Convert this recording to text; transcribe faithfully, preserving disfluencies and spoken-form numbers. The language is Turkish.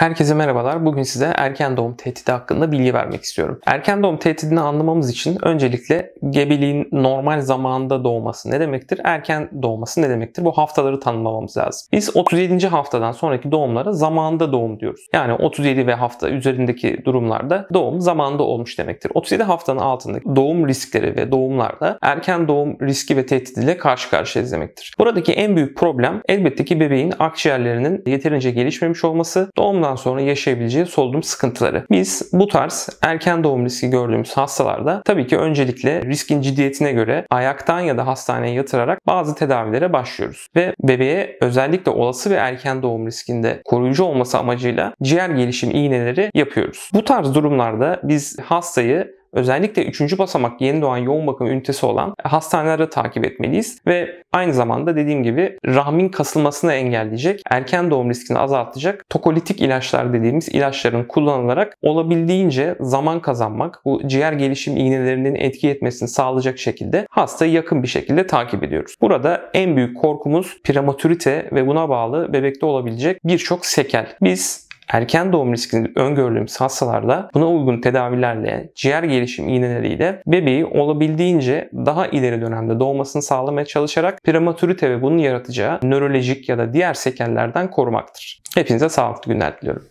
Herkese merhabalar. Bugün size erken doğum tehdidi hakkında bilgi vermek istiyorum. Erken doğum tehdidini anlamamız için öncelikle gebeliğin normal zamanda doğması ne demektir? Erken doğması ne demektir? Bu haftaları tanımlamamız lazım. Biz otuz yedinci haftadan sonraki doğumlara zamanında doğum diyoruz. Yani otuz yedi ve hafta üzerindeki durumlarda doğum zamanında olmuş demektir. otuz yedi haftanın altındaki doğum riskleri ve doğumlarda erken doğum riski ve tehdidiyle karşı karşıyayız demektir. Buradaki en büyük problem elbette ki bebeğin akciğerlerinin yeterince gelişmemiş olması, doğumdan sonra yaşayabileceği solunum sıkıntıları. Biz bu tarz erken doğum riski gördüğümüz hastalarda tabii ki öncelikle riskin ciddiyetine göre ayaktan ya da hastaneye yatırarak bazı tedavilere başlıyoruz. Ve bebeğe özellikle olası ve erken doğum riskinde koruyucu olması amacıyla ciğer gelişim iğneleri yapıyoruz. Bu tarz durumlarda biz hastayı özellikle üçüncü basamak yeni doğan yoğun bakım ünitesi olan hastanelerde takip etmeliyiz ve aynı zamanda dediğim gibi rahmin kasılmasını engelleyecek, erken doğum riskini azaltacak tokolitik ilaçlar dediğimiz ilaçların kullanılarak olabildiğince zaman kazanmak, bu ciğer gelişim iğnelerinin etki etmesini sağlayacak şekilde hastayı yakın bir şekilde takip ediyoruz. Burada en büyük korkumuz prematürite ve buna bağlı bebekte olabilecek birçok sekel. Biz erken doğum riskini öngördüğümüz hastalarda buna uygun tedavilerle, ciğer gelişim iğneleriyle bebeği olabildiğince daha ileri dönemde doğmasını sağlamaya çalışarak prematürite ve bunun yaratacağı nörolojik ya da diğer sekellerden korumaktır. Hepinize sağlıklı günler diliyorum.